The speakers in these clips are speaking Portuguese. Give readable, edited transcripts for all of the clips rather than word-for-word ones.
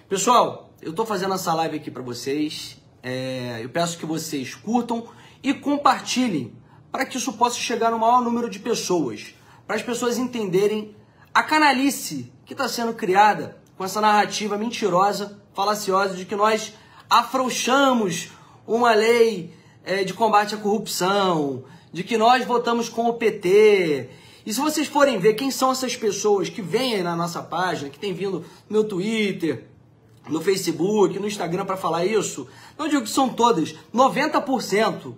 Pessoal, eu estou fazendo essa live aqui para vocês. Eu peço que vocês curtam e compartilhem para que isso possa chegar no maior número de pessoas, para as pessoas entenderem a canalice que está sendo criada com essa narrativa mentirosa, falaciosa de que nós afrouxamos uma lei de combate à corrupção, de que nós votamos com o PT. E se vocês forem ver quem são essas pessoas que vêm aí na nossa página, que tem vindo no meu Twitter, no Facebook, no Instagram para falar isso, não digo que são todas, 90%,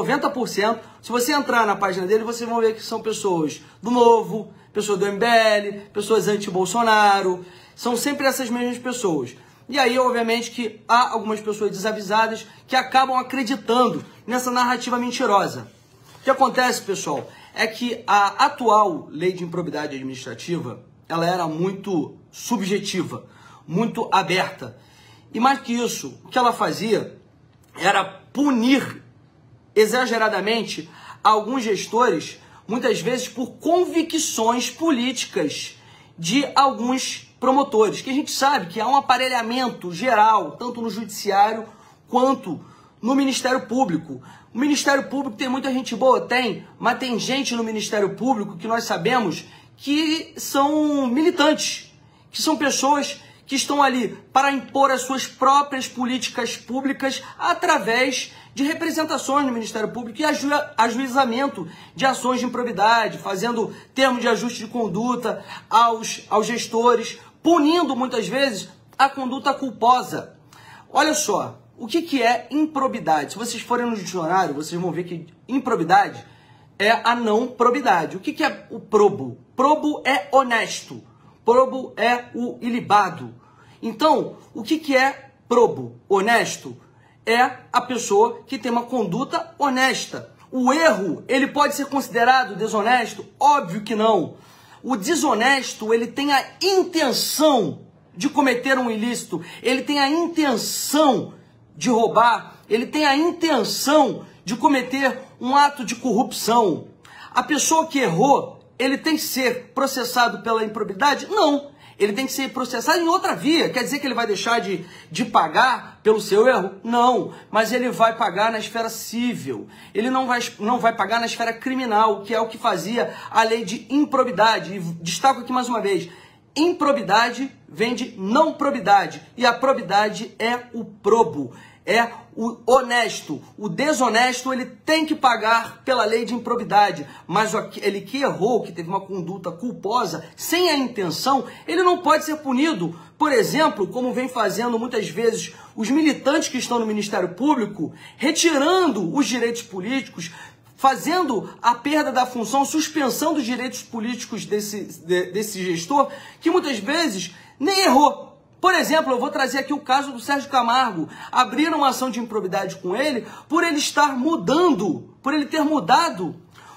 se você entrar na página dele, vocês vão ver que são pessoas do Novo, pessoas do MBL, pessoas anti-Bolsonaro, são sempre essas mesmas pessoas. E aí, obviamente, que há algumas pessoas desavisadas que acabam acreditando nessa narrativa mentirosa. O que acontece, pessoal, é que a atual lei de improbidade administrativa, ela era muito subjetiva, muito aberta. E mais que isso, o que ela fazia era punir exageradamente alguns gestores, muitas vezes por convicções políticas de alguns promotores, que a gente sabe que há um aparelhamento geral, tanto no judiciário quanto no Ministério Público. O Ministério Público tem muita gente boa? Tem, mas tem gente no Ministério Público que nós sabemos que são militantes, que são pessoas que estão ali para impor as suas próprias políticas públicas através de representações no Ministério Público e ajuizamento de ações de improbidade, fazendo termo de ajuste de conduta aos gestores, punindo muitas vezes a conduta culposa. Olha só, o que é improbidade? Se vocês forem no dicionário, vocês vão ver que improbidade é a não probidade. O que é o probo? Probo é honesto. Probo é o ilibado. Então, o que é probo? Honesto? É a pessoa que tem uma conduta honesta. O erro, ele pode ser considerado desonesto? Óbvio que não. O desonesto, ele tem a intenção de cometer um ilícito, ele tem a intenção de roubar, ele tem a intenção de cometer um ato de corrupção. A pessoa que errou, ele tem que ser processado pela improbidade? Não. Ele tem que ser processado em outra via. Quer dizer que ele vai deixar de pagar pelo seu erro? Não. Mas ele vai pagar na esfera civil. Ele não vai pagar na esfera criminal, que é o que fazia a lei de improbidade. E destaco aqui mais uma vez. Improbidade vem de não probidade. E a probidade é o probo. É o honesto. O desonesto, ele tem que pagar pela lei de improbidade. Mas ele que errou, que teve uma conduta culposa, sem a intenção, ele não pode ser punido. Por exemplo, como vem fazendo muitas vezes os militantes que estão no Ministério Público, retirando os direitos políticos, fazendo a perda da função, suspensão dos direitos políticos desse gestor, que muitas vezes nem errou. Por exemplo, eu vou trazer aqui o caso do Sérgio Camargo. Abriram uma ação de improbidade com ele por ele estar mudando, por ele ter mudado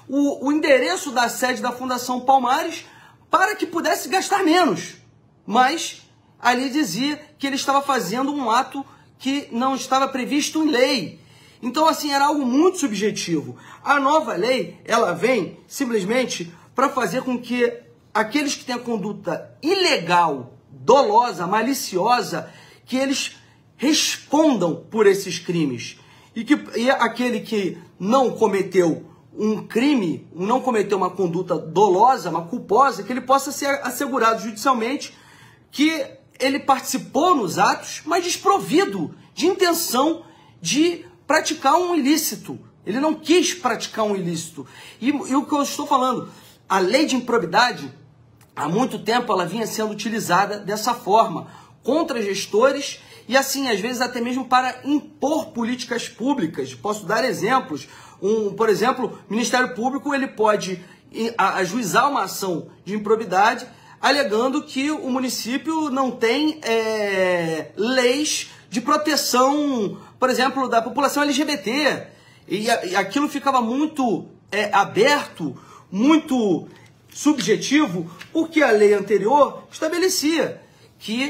o endereço da sede da Fundação Palmares para que pudesse gastar menos. Mas ali dizia que ele estava fazendo um ato que não estava previsto em lei. Então, assim, era algo muito subjetivo. A nova lei, ela vem simplesmente para fazer com que aqueles que têm a conduta ilegal, dolosa, maliciosa, que eles respondam por esses crimes. E aquele que não cometeu um crime, não cometeu uma conduta dolosa, uma culposa, que ele possa ser assegurado judicialmente que ele participou nos atos, mas desprovido de intenção de praticar um ilícito. Ele não quis praticar um ilícito. E o que eu estou falando, a lei de improbidade, há muito tempo ela vinha sendo utilizada dessa forma, contra gestores e assim, às vezes até mesmo para impor políticas públicas. Posso dar exemplos. Por exemplo, o Ministério Público ele pode ajuizar uma ação de improbidade alegando que o município não tem leis de proteção, por exemplo, da população LGBT. E aquilo ficava muito aberto, muito subjetivo, porque a lei anterior estabelecia que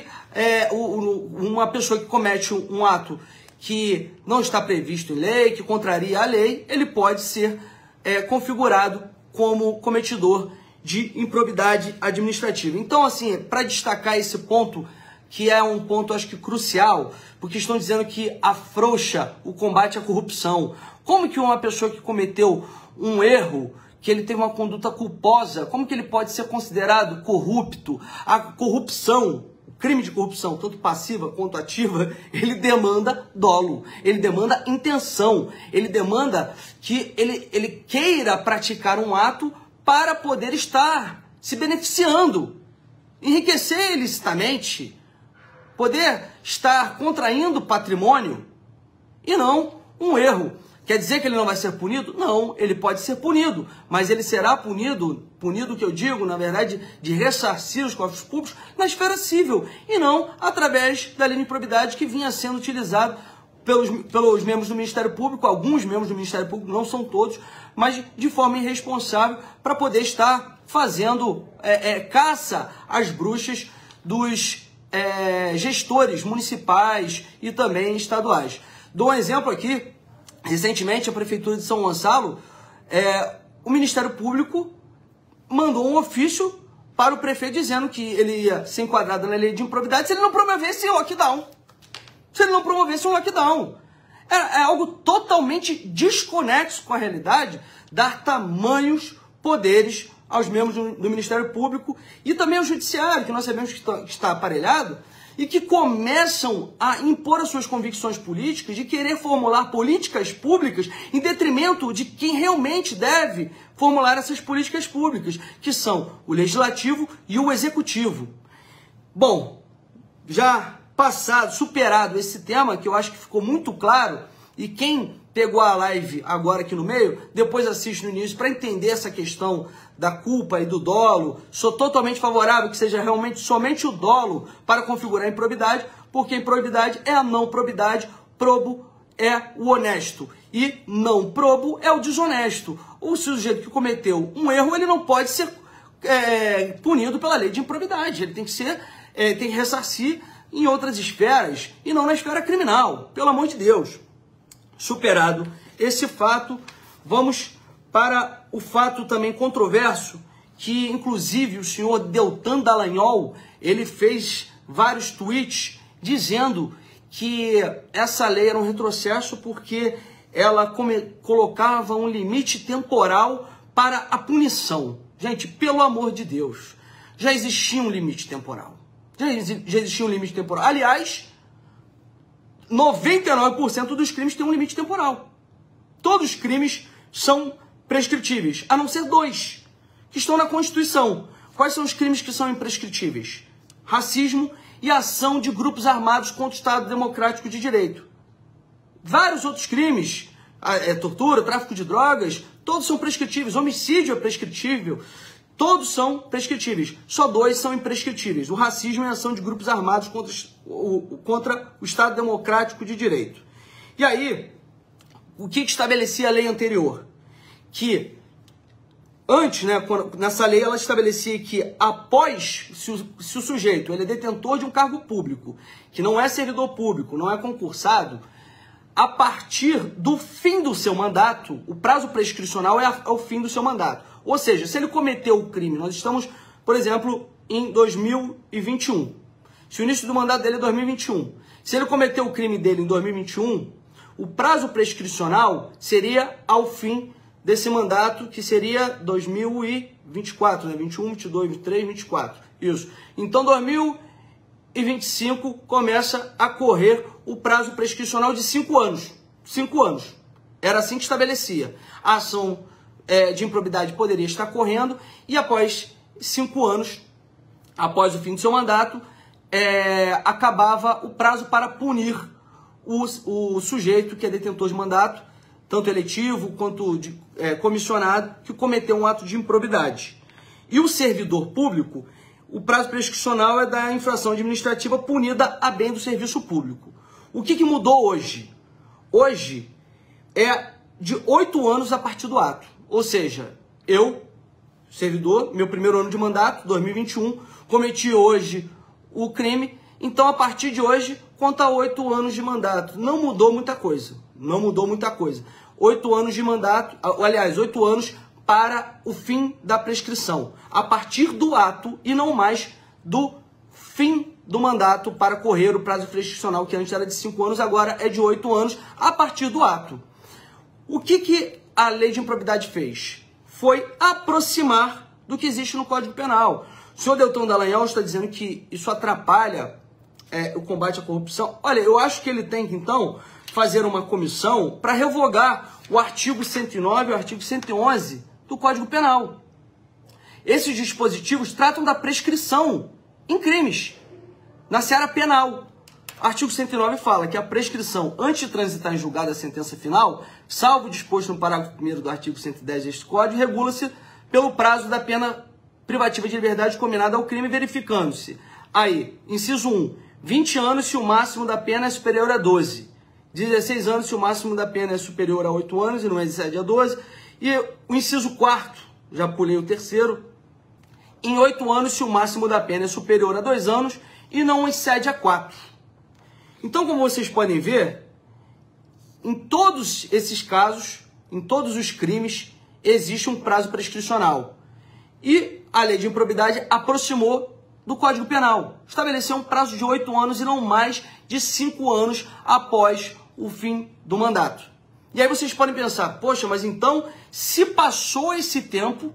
uma pessoa que comete um ato que não está previsto em lei, que contraria a lei, ele pode ser configurado como cometedor de improbidade administrativa. Então, assim, para destacar esse ponto que é um ponto, acho que crucial, porque estão dizendo que afrouxa o combate à corrupção. Como que uma pessoa que cometeu um erro, que ele teve uma conduta culposa, como que ele pode ser considerado corrupto? A corrupção, o crime de corrupção, tanto passiva quanto ativa, ele demanda dolo, ele demanda intenção, ele demanda que ele queira praticar um ato para poder estar se beneficiando, enriquecer ilicitamente, poder estar contraindo patrimônio e não um erro. Quer dizer que ele não vai ser punido? Não, ele pode ser punido, mas ele será punido que eu digo, na verdade, de ressarcir os cofres públicos na esfera civil e não através da lei de improbidade que vinha sendo utilizado pelos membros do Ministério Público, alguns membros do Ministério Público, não são todos, mas de forma irresponsável para poder estar fazendo caça às bruxas dos gestores municipais e também estaduais. Dou um exemplo aqui. Recentemente, a Prefeitura de São Gonçalo, o Ministério Público mandou um ofício para o prefeito dizendo que ele ia ser enquadrado na lei de improbidade se ele não promovesse lockdown. Se ele não promovesse um lockdown. É algo totalmente desconexo com a realidade, dar tamanhos poderes aos membros do Ministério Público e também ao Judiciário, que nós sabemos que está aparelhado, e que começam a impor as suas convicções políticas de querer formular políticas públicas em detrimento de quem realmente deve formular essas políticas públicas, que são o Legislativo e o Executivo. Bom, já superado esse tema, que eu acho que ficou muito claro, e quem pegou a live agora aqui no meio, depois assiste no início para entender essa questão da culpa e do dolo. Sou totalmente favorável que seja realmente somente o dolo para configurar a improbidade, porque a improbidade é a não probidade, probo é o honesto e não probo é o desonesto. O sujeito que cometeu um erro, ele não pode ser punido pela lei de improbidade, ele tem que ser, tem que ressarcir em outras esferas e não na esfera criminal, pelo amor de Deus. Superado esse fato, vamos para o fato também controverso, que inclusive o senhor Deltan Dallagnol, ele fez vários tweets dizendo que essa lei era um retrocesso porque ela colocava um limite temporal para a punição. Gente, pelo amor de Deus, já existia um limite temporal. Já existia um limite temporal. Aliás, 99% dos crimes têm um limite temporal. Todos os crimes são prescritíveis, a não ser 2, que estão na Constituição. Quais são os crimes que são imprescritíveis? Racismo e ação de grupos armados contra o Estado Democrático de Direito. Vários outros crimes, tortura, tráfico de drogas, todos são prescritíveis. Homicídio é prescritível, todos são prescritíveis. Só 2 são imprescritíveis. O racismo e a ação de grupos armados contra o Estado Democrático de Direito. E aí, o que estabelecia a lei anterior? Que antes, nessa lei, ela estabelecia que após, se o sujeito ele é detentor de um cargo público, que não é servidor público, não é concursado, a partir do fim do seu mandato, o prazo prescricional é o fim do seu mandato. Ou seja, se ele cometeu o crime, nós estamos, por exemplo, em 2021. Se o início do mandato dele é 2021. Se ele cometeu o crime dele em 2021, o prazo prescricional seria ao fim desse mandato, que seria 2024, 21, 22, 23, 24. Isso. Então, 2025 começa a correr o prazo prescricional de 5 anos. 5 anos. Era assim que estabelecia. A ação de improbidade poderia estar correndo e após 5 anos, após o fim do seu mandato, acabava o prazo para punir o sujeito que é detentor de mandato, tanto eletivo quanto comissionado, que cometeu um ato de improbidade. E o servidor público, o prazo prescricional é da infração administrativa punida a bem do serviço público. O que mudou hoje? Hoje é de 8 anos a partir do ato. Ou seja, eu, servidor, meu primeiro ano de mandato, 2021, cometi hoje o crime, então a partir de hoje conta 8 anos de mandato. Não mudou muita coisa. Não mudou muita coisa. 8 anos de mandato, aliás, 8 anos para o fim da prescrição. A partir do ato e não mais do fim do mandato para correr o prazo prescricional, que antes era de 5 anos, agora é de 8 anos, a partir do ato. O que a lei de improbidade fez? Foi aproximar do que existe no Código Penal. O senhor Deltan Dallagnol está dizendo que isso atrapalha o combate à corrupção. Olha, eu acho que ele tem que, então, fazer uma comissão para revogar o artigo 109 e o artigo 111 do Código Penal. Esses dispositivos tratam da prescrição em crimes, na seara penal. Artigo 109 fala que a prescrição, antes de transitar em julgado a sentença final, salvo o disposto no parágrafo 1º do artigo 110 deste Código, regula-se pelo prazo da pena privativa de liberdade combinada ao crime, verificando-se. Aí, inciso 1, 20 anos se o máximo da pena é superior a 12. 16 anos se o máximo da pena é superior a 8 anos e não excede a 12. E o inciso 4º, já pulei o terceiro, em 8 anos se o máximo da pena é superior a 2 anos e não excede a 4. Então, como vocês podem ver, em todos esses casos, em todos os crimes, existe um prazo prescricional. E a lei de improbidade aproximou do Código Penal. Estabeleceu um prazo de 8 anos e não mais de 5 anos após o fim do mandato. E aí vocês podem pensar, poxa, mas então, se passou esse tempo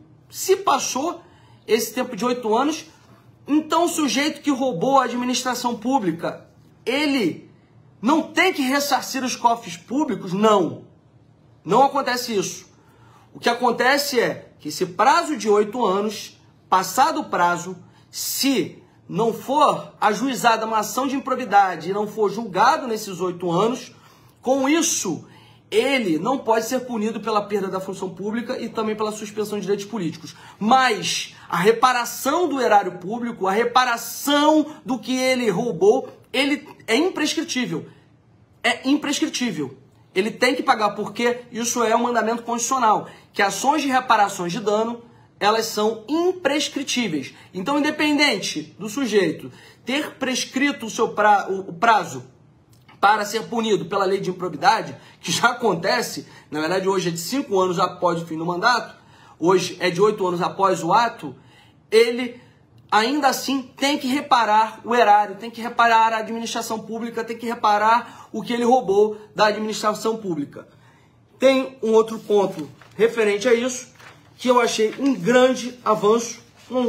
de 8 anos, então o sujeito que roubou a administração pública, ele não tem que ressarcir os cofres públicos? Não. Não acontece isso. O que acontece é que esse prazo de 8 anos, passado o prazo, se não for ajuizada uma ação de improbidade e não for julgado nesses 8 anos, com isso, ele não pode ser punido pela perda da função pública e também pela suspensão de direitos políticos. Mas a reparação do erário público, a reparação do que ele roubou, ele é imprescritível. É imprescritível. Ele tem que pagar, porque isso é um mandamento constitucional, que ações de reparações de dano, elas são imprescritíveis. Então, independente do sujeito ter prescrito o prazo para ser punido pela lei de improbidade, que já acontece, na verdade hoje é de 5 anos após o fim do mandato, hoje é de 8 anos após o ato, ele ainda assim tem que reparar o erário, tem que reparar a administração pública, tem que reparar o que ele roubou da administração pública. Tem um outro ponto referente a isso, que eu achei um grande avanço,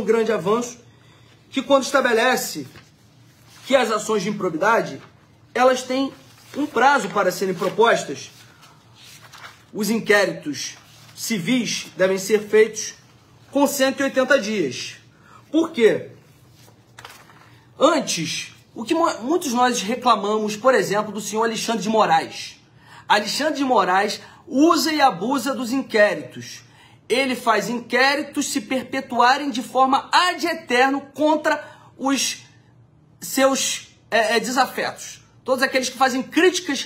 que quando estabelece que as ações de improbidade, elas têm um prazo para serem propostas. Os inquéritos civis devem ser feitos com 180 dias. Por quê? Antes, o que muitos de nós reclamamos, por exemplo, do senhor Alexandre de Moraes. Alexandre de Moraes usa e abusa dos inquéritos. Ele faz inquéritos se perpetuarem de forma ad eterno contra os seus desafetos. Todos aqueles que fazem críticas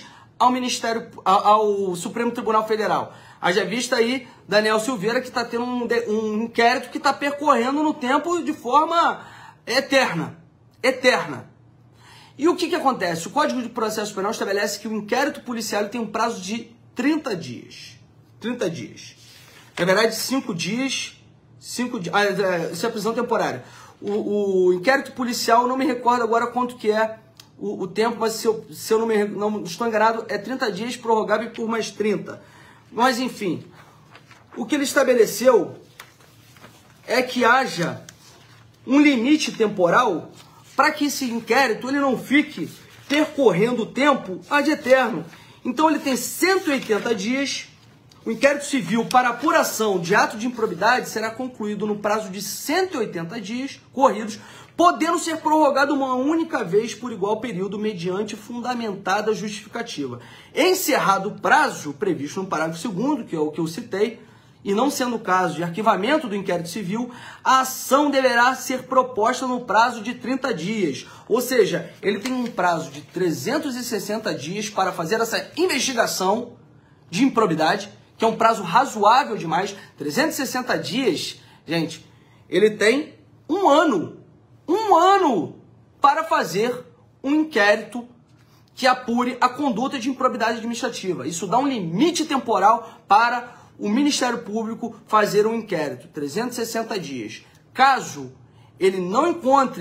ao Supremo Tribunal Federal. Haja vista aí Daniel Silveira, que está tendo um inquérito que está percorrendo no tempo de forma eterna. E o que acontece? O Código de Processo Penal estabelece que o inquérito policial tem um prazo de 30 dias. 30 dias. Na verdade, 5 dias. Isso é prisão temporária. O inquérito policial, não me recordo agora quanto que é o tempo, mas se eu não estou enganado, é 30 dias, prorrogável por mais 30. Mas, enfim, o que ele estabeleceu é que haja um limite temporal para que esse inquérito ele não fique percorrendo o tempo ad eterno. Então, ele tem 180 dias. O inquérito civil para apuração de ato de improbidade será concluído no prazo de 180 dias corridos, podendo ser prorrogado uma única vez por igual período mediante fundamentada justificativa. Encerrado o prazo previsto no parágrafo 2º, que é o que eu citei, e não sendo o caso de arquivamento do inquérito civil, a ação deverá ser proposta no prazo de 30 dias. Ou seja, ele tem um prazo de 360 dias para fazer essa investigação de improbidade, que é um prazo razoável demais. 360 dias, gente, ele tem um ano para fazer um inquérito que apure a conduta de improbidade administrativa. Isso dá um limite temporal para o Ministério Público fazer um inquérito, 360 dias. Caso ele não encontre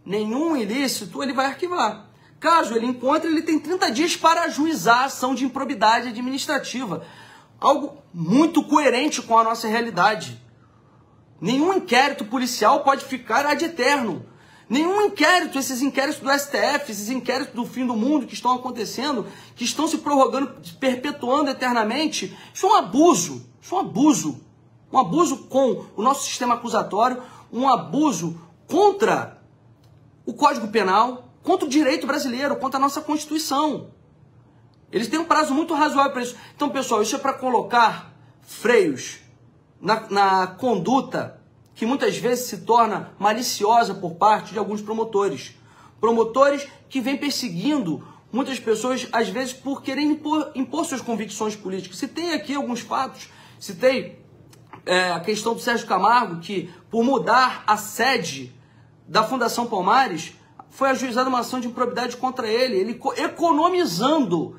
nenhum ilícito, ele vai arquivar. Caso ele encontre, ele tem 30 dias para ajuizar a ação de improbidade administrativa. Algo muito coerente com a nossa realidade. Nenhum inquérito policial pode ficar ad eterno. Nenhum inquérito, esses inquéritos do STF, esses inquéritos do fim do mundo que estão acontecendo, que estão se prorrogando, perpetuando eternamente, isso é um abuso. Isso é um abuso. Um abuso com o nosso sistema acusatório, um abuso contra o Código Penal, contra o direito brasileiro, contra a nossa Constituição. Eles têm um prazo muito razoável para isso. Então, pessoal, isso é para colocar freios na conduta que muitas vezes se torna maliciosa por parte de alguns promotores. Promotores que vêm perseguindo muitas pessoas, às vezes, por querer impor suas convicções políticas. Citei aqui alguns fatos. Citei a questão do Sérgio Camargo, que por mudar a sede da Fundação Palmares, foi ajuizada uma ação de improbidade contra ele economizando.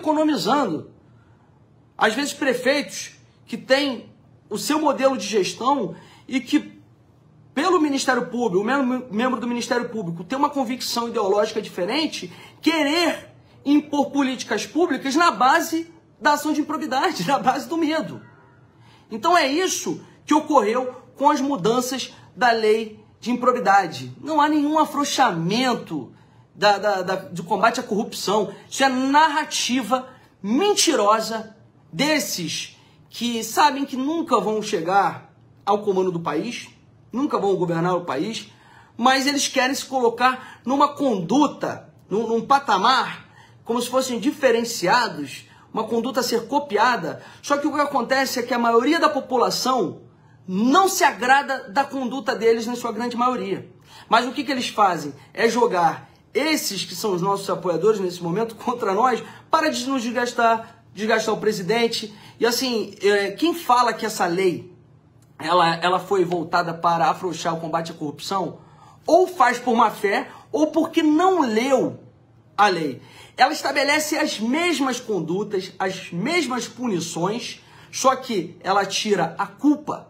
Às vezes prefeitos que têm o seu modelo de gestão e que, pelo Ministério Público, o membro do Ministério Público tem uma convicção ideológica diferente, querer impor políticas públicas na base da ação de improbidade, na base do medo. Então é isso que ocorreu com as mudanças da lei de improbidade. Não há nenhum afrouxamento do combate à corrupção. Isso é narrativa mentirosa desses que sabem que nunca vão chegar ao comando do país, nunca vão governar o país, mas eles querem se colocar numa conduta, num patamar, como se fossem diferenciados, uma conduta a ser copiada. Só que o que acontece é que a maioria da população não se agrada da conduta deles, na sua grande maioria. Mas o que eles fazem? É jogar esses que são os nossos apoiadores nesse momento contra nós para nos desgastar o presidente. E assim, quem fala que essa lei ela foi voltada para afrouxar o combate à corrupção, ou faz por má fé, ou porque não leu a lei. Ela estabelece as mesmas condutas, as mesmas punições, só que ela tira a culpa,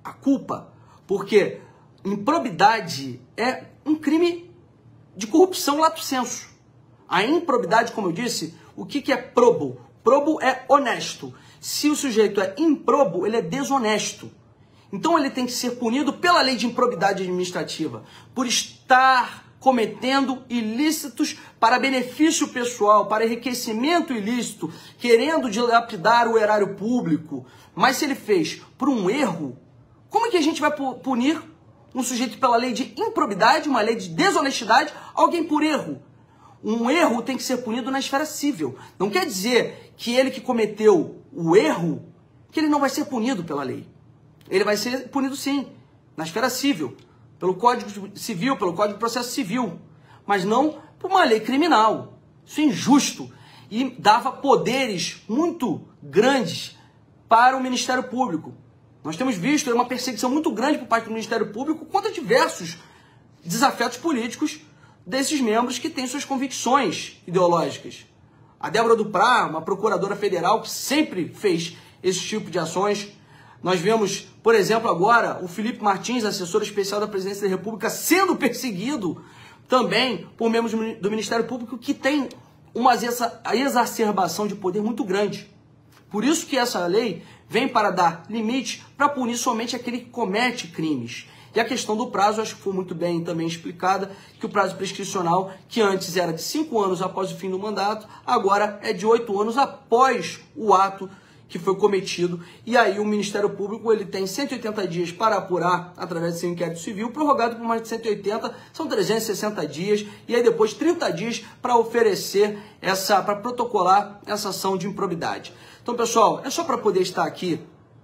porque improbidade é um crime de corrupção lato sensu. A improbidade, como eu disse, o que é probo? Probo é honesto. Se o sujeito é improbo, ele é desonesto. Então ele tem que ser punido pela lei de improbidade administrativa, por estar cometendo ilícitos para benefício pessoal, para enriquecimento ilícito, querendo dilapidar o erário público. Mas se ele fez por um erro, como é que a gente vai punir um sujeito pela lei de improbidade, uma lei de desonestidade, alguém por erro? Um erro tem que ser punido na esfera civil. Não quer dizer que ele que cometeu o erro, que ele não vai ser punido pela lei. Ele vai ser punido sim, na esfera civil, pelo Código Civil, pelo Código de Processo Civil, mas não por uma lei criminal. Isso é injusto e dava poderes muito grandes para o Ministério Público. Nós temos visto uma perseguição muito grande por parte do Ministério Público contra diversos desafetos políticos desses membros que têm suas convicções ideológicas. A Débora Duprá, uma procuradora federal que sempre fez esse tipo de ações. Nós vemos, por exemplo, agora o Felipe Martins, assessor especial da Presidência da República, sendo perseguido também por membros do Ministério Público que tem uma exacerbação de poder muito grande. Por isso que essa lei vem para dar limite para punir somente aquele que comete crimes. E a questão do prazo, acho que foi muito bem também explicada, que o prazo prescricional, que antes era de 5 anos após o fim do mandato, agora é de 8 anos após o ato que foi cometido. E aí o Ministério Público ele tem 180 dias para apurar através de seu inquérito civil, prorrogado por mais de 180, são 360 dias, e aí depois 30 dias para oferecer para protocolar essa ação de improbidade. Então, pessoal, é só para poder estar aqui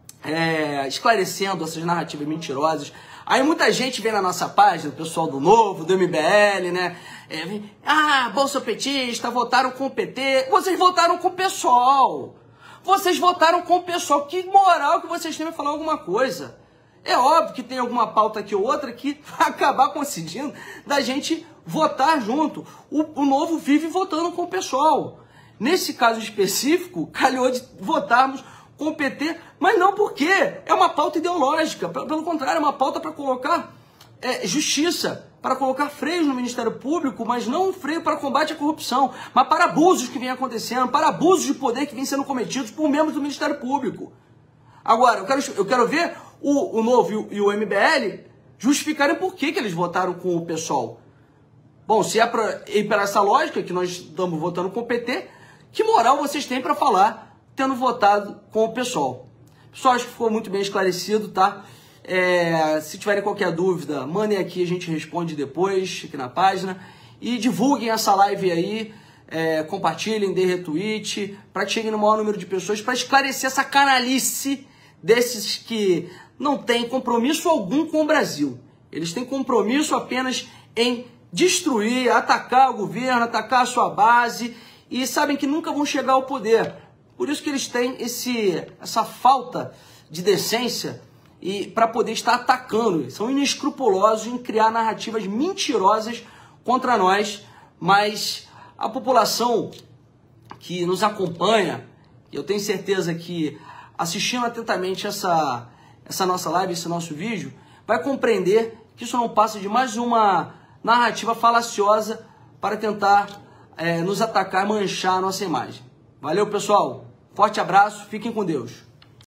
esclarecendo essas narrativas mentirosas. Aí muita gente vem na nossa página, o pessoal do Novo, do MBL, né? Bolsopetista, votaram com o PT. Vocês votaram com o PSOL. Vocês votaram com o PSOL. Que moral que vocês têm para falar alguma coisa. É óbvio que tem alguma pauta aqui ou outra que vai acabar coincidindo da gente votar junto. O Novo vive votando com o PSOL. Nesse caso específico, calhou de votarmos com o PT, mas não porque é uma pauta ideológica. Pelo contrário, é uma pauta para colocar justiça para colocar freios no Ministério Público, mas não um freio para combate à corrupção, mas para abusos que vêm acontecendo, para abusos de poder que vêm sendo cometidos por membros do Ministério Público. Agora, eu quero ver o Novo e o MBL justificarem por que eles votaram com o PSOL. Bom, se é para ir para essa lógica, que nós estamos votando com o PT, que moral vocês têm para falar tendo votado com o PSOL? Pessoal, acho que ficou muito bem esclarecido, tá? Se tiverem qualquer dúvida, mandem aqui, a gente responde depois aqui na página. E divulguem essa live aí, compartilhem, dê retweet, para que chegue no maior número de pessoas, para esclarecer essa canalice desses que não têm compromisso algum com o Brasil. Eles têm compromisso apenas em destruir, atacar o governo, atacar a sua base, e sabem que nunca vão chegar ao poder. Por isso que eles têm essa falta de decência e para poder estar atacando. São inescrupulosos em criar narrativas mentirosas contra nós, mas a população que nos acompanha, eu tenho certeza que assistindo atentamente essa nossa live, esse nosso vídeo, vai compreender que isso não passa de mais uma narrativa falaciosa para tentar nos atacar, manchar a nossa imagem. Valeu, pessoal. Forte abraço, fiquem com Deus.